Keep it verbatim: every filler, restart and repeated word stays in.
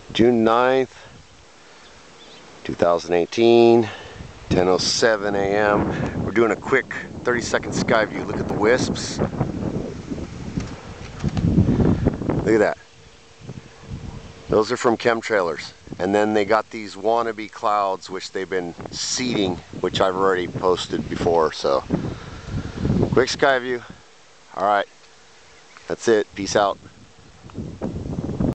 June ninth, two thousand eighteen, ten oh seven A M We're doing a quick thirty second sky view. Look at the wisps. Look at that. Those are from chemtrailers. And then they got these wannabe clouds, which they've been seeding, which I've already posted before. So, quick sky view. All right, that's it. Peace out.